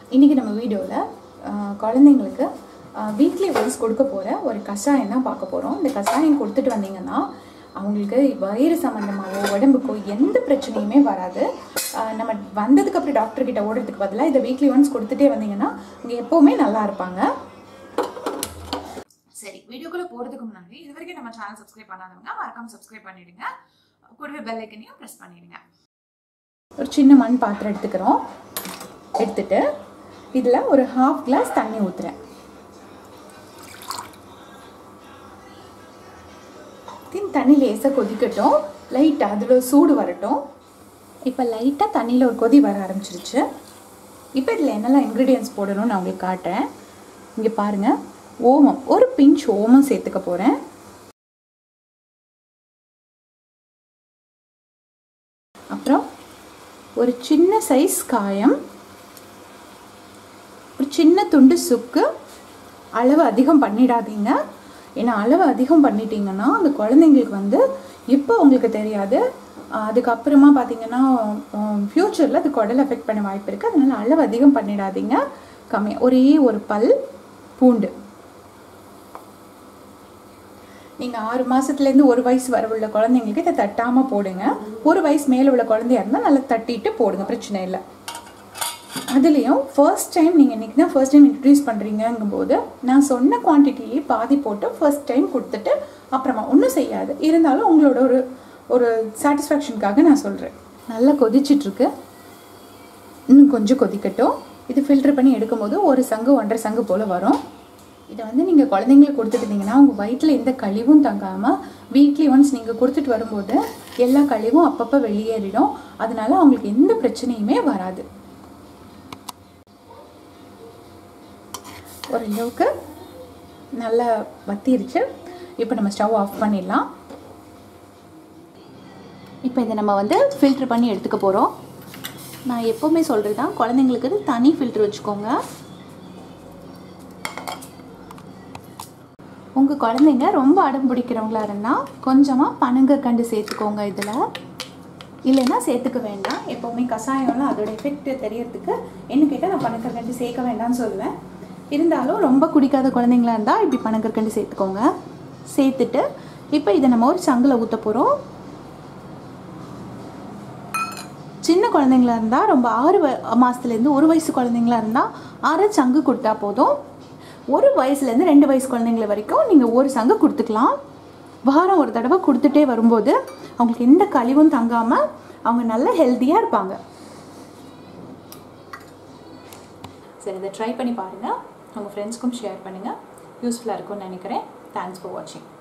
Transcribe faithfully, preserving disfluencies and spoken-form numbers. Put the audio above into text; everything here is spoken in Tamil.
இன்றைக்கி நம்ம வீடியோவில் குழந்தைங்களுக்கு வீக்லி ஒன்ஸ் கொடுக்க போகிற ஒரு கஷாயம் தான் பார்க்க போகிறோம். இந்த கஷாயம் கொடுத்துட்டு வந்தீங்கன்னா அவங்களுக்கு வயிறு சம்மந்தமாகவோ உடம்புக்கோ எந்த பிரச்சனையுமே வராது. நம்ம வந்ததுக்கப்புறம் டாக்டர்கிட்ட ஓடுறதுக்கு பதிலாக இதை வீக்லி ஒன்ஸ் கொடுத்துட்டே வந்தீங்கன்னா அவங்க எப்போவுமே நல்லா இருப்பாங்க. சரி, வீடியோக்குள்ளே போகிறதுக்கு முன்னாடி இது வரைக்கும் நம்ம சேனல் சப்ஸ்கிரைப் பண்ணாதவங்க மறக்காம சப்ஸ்கிரைப் பண்ணிவிடுங்க. கூடவே பெல் ஐக்கனையும் ப்ரெஸ் பண்ணிவிடுங்க. ஒரு சின்ன மண் பாத்திரம் எடுத்துக்கிறோம். எடுத்துட்டு இதில் ஒரு ஹாஃப் கிளாஸ் தண்ணி ஊற்றுறேன். தண்ணி லேசாக கொதிக்கட்டும், லைட்டாக அதில் சூடு வரட்டும். இப்போ லைட்டாக தண்ணியில் ஒரு கொதி வர ஆரம்பிச்சிருச்சு. இப்போ இதில் என்னெல்லாம் இன்க்ரீடியன்ட்ஸ் போடணும்னு நான் உங்களுக்கு காட்டுறேன். இங்கே பாருங்கள், ஓமம், ஒரு பிஞ்ச் ஓமம் சேர்த்துக்க போகிறேன். அப்புறம் ஒரு சின்ன சைஸ் காயம், ஒரு சின்ன துண்டு சுக்கு. அளவு அதிகம் பண்ணிடாதீங்க, ஏன்னா அளவு அதிகம் பண்ணிட்டீங்கன்னா அந்த குழந்தைங்களுக்கு வந்து இப்போ உங்களுக்கு தெரியாது, அதுக்கப்புறமா பார்த்தீங்கன்னா ஃப்யூச்சரில் அது குடல் எஃபெக்ட் பண்ண வாய்ப்பு இருக்குது. அதனால் அளவு அதிகம் பண்ணிடாதீங்க, கம்மியாக. ஒரே ஒரு பல் பூண்டு. நீங்கள் ஆறு மாதத்துலேருந்து ஒரு வயசு வர உள்ள குழந்தைங்களுக்கு இதை தட்டாமல் போடுங்க. ஒரு வயசு மேலே உள்ள குழந்தையா இருந்தால் நல்லா தட்டிட்டு போடுங்க, பிரச்சனை இல்லை. அதுலேயும் ஃபர்ஸ்ட் டைம் நீங்கள் இன்றைக்கி தான் ஃபர்ஸ்ட் டைம் இன்ட்ரடியூஸ் பண்ணுறீங்கும் போது நான் சொன்ன குவான்டிட்டியே பாதி போட்டு ஃபர்ஸ்ட் டைம் கொடுத்துட்டு அப்புறமா ஒன்றும் செய்யாது. இருந்தாலும் உங்களோட ஒரு ஒரு சாட்டிஸ்ஃபேக்ஷனுக்காக நான் சொல்கிறேன். நல்லா கொதிச்சிட்ருக்கு, இன்னும் கொஞ்சம் கொதிக்கட்டும். இது ஃபில்ட்ரு பண்ணி எடுக்கும்போது ஒரு சங்கு ஒன்றரை சங்கு போல் வரும். இதை வந்து நீங்கள் குழந்தைங்களுக்கு கொடுத்துட்டு இருந்தீங்கன்னா உங்கள் வயிற்றில் எந்த கழிவும் தங்காமல் வீக்லி ஒன்ஸ் நீங்கள் கொடுத்துட்டு வரும்போது எல்லா கழிவும் அப்பப்போ வெளியேறிடும். அதனால அவங்களுக்கு எந்த பிரச்சனையுமே வராது. ஓரளவுக்கு நல்லா வத்திருச்சு. இப்போ நம்ம ஸ்டவ் ஆஃப் பண்ணிடலாம். இப்போ இதை நம்ம வந்து ஃபில்ட்ரு பண்ணி எடுத்துக்க போகிறோம். நான் எப்போவுமே சொல்கிறது தான், குழந்தைங்களுக்கு தனி ஃபில்ட்ரு வச்சுக்கோங்க. உங்கள் குழந்தைங்க ரொம்ப அடம் பிடிக்கிறவங்களா இருந்தால் கொஞ்சமாக பனங்கற்கண்டு சேர்த்துக்கோங்க இதில், இல்லைன்னா சேர்த்துக்க வேண்டாம். எப்போவுமே கஷாயம்லாம் அதோட எஃபெக்ட் தெரியறதுக்கு என்ன கேட்டால் நான் பனங்கற்கண்டு சேர்க்க வேண்டாம்னு சொல்லுவேன். இருந்தாலும் ரொம்ப குடிக்காத குழந்தைங்களா இருந்தால் இப்படி பனங்கற்கண்டு சேர்த்துக்கோங்க. சேர்த்துட்டு இப்போ இதை நம்ம ஒரு சங்கில் ஊற்ற போகிறோம். சின்ன குழந்தைங்களா இருந்தால் ரொம்ப ஆறு வ மாதத்துலேருந்து ஒரு வயசு குழந்தைங்களா இருந்தால் அரை சங்கு கொடுத்தா போதும். ஒரு வயசுலேருந்து ரெண்டு வயசு குழந்தைங்கள வரைக்கும் நீங்கள் ஒரு சங்கு கொடுத்துக்கலாம். வாரம் ஒரு தடவை கொடுத்துட்டே வரும்போது அவங்களுக்கு எந்த கழிவும் தங்காமல் அவங்க நல்ல ஹெல்த்தியாக இருப்பாங்க. சரி, இதை ட்ரை பண்ணி பாருங்கள். உங்கள் ஃப்ரெண்ட்ஸ்க்கும் ஷேர் பண்ணுங்கள். யூஸ்ஃபுல்லாக இருக்கும்னு நினைக்கிறேன். தேங்க்ஸ் ஃபார் வாட்சிங்.